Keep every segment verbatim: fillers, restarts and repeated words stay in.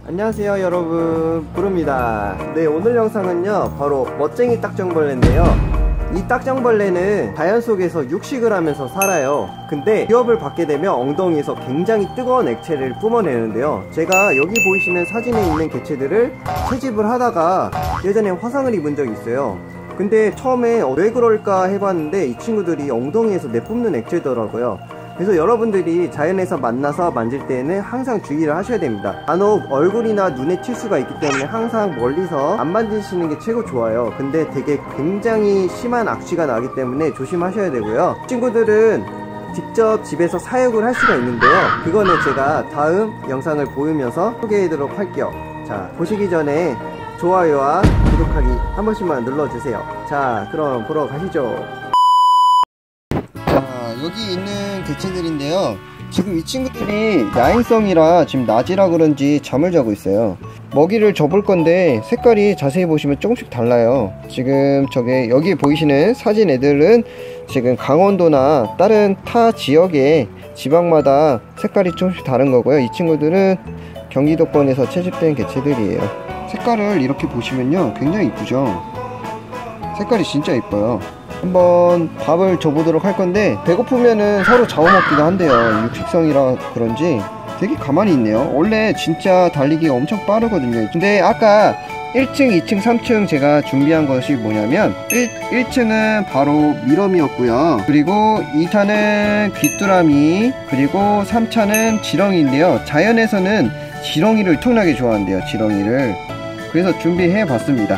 안녕하세요 여러분, 부릅니다. 네, 오늘 영상은요 바로 멋쟁이 딱정벌레인데요, 이 딱정벌레는 자연 속에서 육식을 하면서 살아요. 근데 위협을 받게 되면 엉덩이에서 굉장히 뜨거운 액체를 뿜어내는데요, 제가 여기 보이시는 사진에 있는 개체들을 채집을 하다가 예전에 화상을 입은 적이 있어요. 근데 처음에 왜 그럴까 해봤는데 이 친구들이 엉덩이에서 내뿜는 액체더라고요. 그래서 여러분들이 자연에서 만나서 만질 때에는 항상 주의를 하셔야 됩니다. 간혹 얼굴이나 눈에 칠 수가 있기 때문에 항상 멀리서 안 만지시는 게 최고 좋아요. 근데 되게 굉장히 심한 악취가 나기 때문에 조심하셔야 되고요. 친구들은 직접 집에서 사육을 할 수가 있는데요, 그거는 제가 다음 영상을 보이면서 소개해드리도록 할게요. 자, 보시기 전에 좋아요와 구독하기 한 번씩만 눌러주세요. 자, 그럼 보러 가시죠. 자, 여기 있는 개체들인데요, 지금 이 친구들이 야행성이라 지금 낮이라 그런지 잠을 자고 있어요. 먹이를 줘볼 건데 색깔이 자세히 보시면 조금씩 달라요. 지금 저게 여기 보이시는 사진 애들은 지금 강원도나 다른 타 지역의 지방마다 색깔이 조금씩 다른 거고요, 이 친구들은 경기도권에서 채집된 개체들이에요. 색깔을 이렇게 보시면요 굉장히 이쁘죠. 색깔이 진짜 이뻐요. 한번 밥을 줘보도록 할 건데 배고프면은 서로 잡아먹기도 한대요. 육식성이라 그런지 되게 가만히 있네요. 원래 진짜 달리기가 엄청 빠르거든요. 근데 아까 일 층, 이 층, 삼 층 제가 준비한 것이 뭐냐면 일 층은 바로 미럼이었고요, 그리고 이 탄은 귀뚜라미, 그리고 삼 차는 지렁이인데요, 자연에서는 지렁이를 엄청나게 좋아한대요. 지렁이를. 그래서 준비해 봤습니다.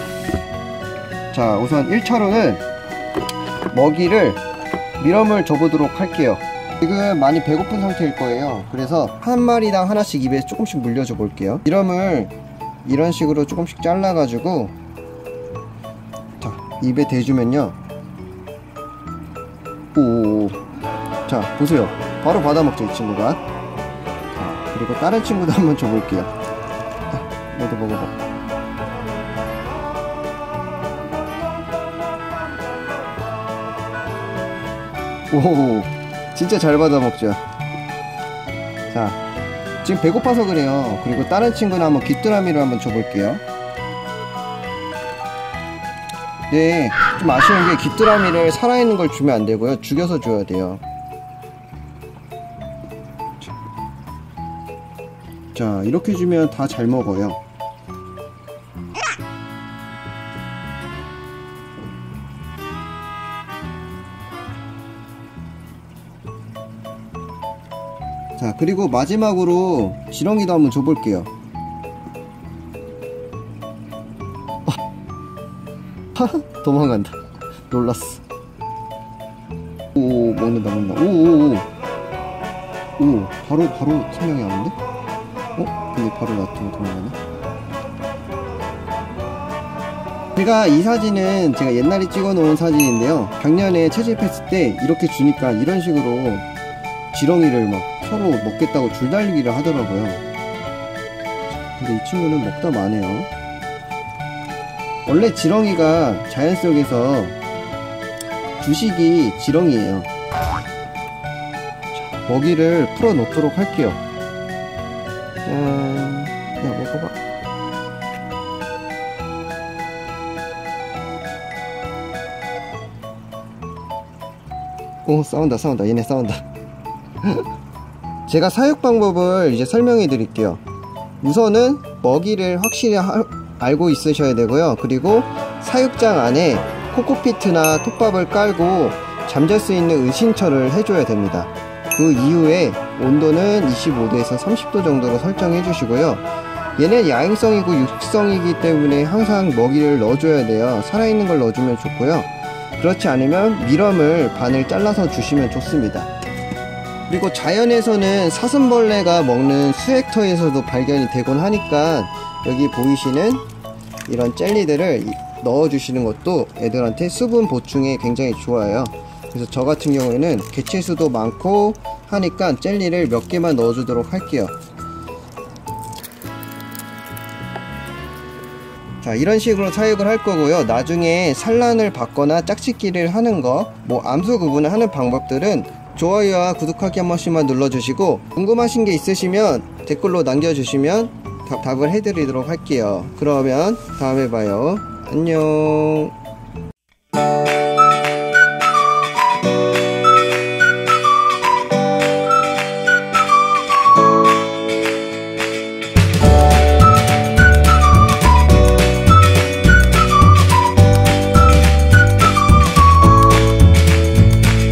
자, 우선 일 차로는 먹이를 미럼을 줘보도록 할게요. 지금 많이 배고픈 상태일 거예요. 그래서 한 마리당 하나씩 입에 조금씩 물려줘 볼게요. 미럼을 이런 식으로 조금씩 잘라 가지고 자, 입에 대주면요, 오, 자 보세요, 바로 받아먹죠 이 친구가. 자, 그리고 다른 친구도 한번 줘볼게요. 자, 너도 먹어봐. 오, 진짜 잘 받아먹죠. 자, 지금 배고파서 그래요. 그리고 다른 친구는 한번 귀뚜라미를 한번 줘볼게요. 네, 좀 아쉬운 게 귀뚜라미를 살아있는 걸 주면 안 되고요, 죽여서 줘야 돼요. 자, 이렇게 주면 다 잘 먹어요. 자, 그리고 마지막으로 지렁이도 한번 줘볼게요. 도망간다. 놀랐어. 오, 먹는다 먹는다. 오오오. 오, 바로 바로 생명이 나는데? 어? 근데 바로 놔두고 도망가네. 제가 이 사진은 제가 옛날에 찍어 놓은 사진인데요, 작년에 채집했을 때 이렇게 주니까 이런 식으로 지렁이를 막 서로 먹겠다고 줄달리기를 하더라고요. 근데 이 친구는 먹다 마네요. 원래 지렁이가 자연 속에서 주식이 지렁이에요. 자, 먹이를 풀어 놓도록 할게요. 짠. 야, 먹어봐. 오, 싸운다 싸운다. 얘네 싸운다. 제가 사육 방법을 이제 설명해 드릴게요. 우선은 먹이를 확실히 하, 알고 있으셔야 되고요, 그리고 사육장 안에 코코피트나 톱밥을 깔고 잠잘 수 있는 의신처를 해줘야 됩니다. 그 이후에 온도는 이십오 도에서 삼십 도 정도로 설정해 주시고요. 얘는 야행성이고 육식성이기 때문에 항상 먹이를 넣어줘야 돼요. 살아있는 걸 넣어주면 좋고요, 그렇지 않으면 미럼을 반을 잘라서 주시면 좋습니다. 그리고 자연에서는 사슴벌레가 먹는 수액터에서도 발견이 되곤 하니까 여기 보이시는 이런 젤리들을 넣어주시는 것도 애들한테 수분 보충에 굉장히 좋아요. 그래서 저 같은 경우에는 개체 수도 많고 하니까 젤리를 몇 개만 넣어주도록 할게요. 자, 이런 식으로 사육을 할 거고요. 나중에 산란을 받거나 짝짓기를 하는 거, 뭐 암수 구분을 하는 방법들은 좋아요와 구독하기 한 번씩만 눌러주시고, 궁금하신 게 있으시면 댓글로 남겨주시면 답을 해드리도록 할게요. 그러면 다음에 봐요. 안녕.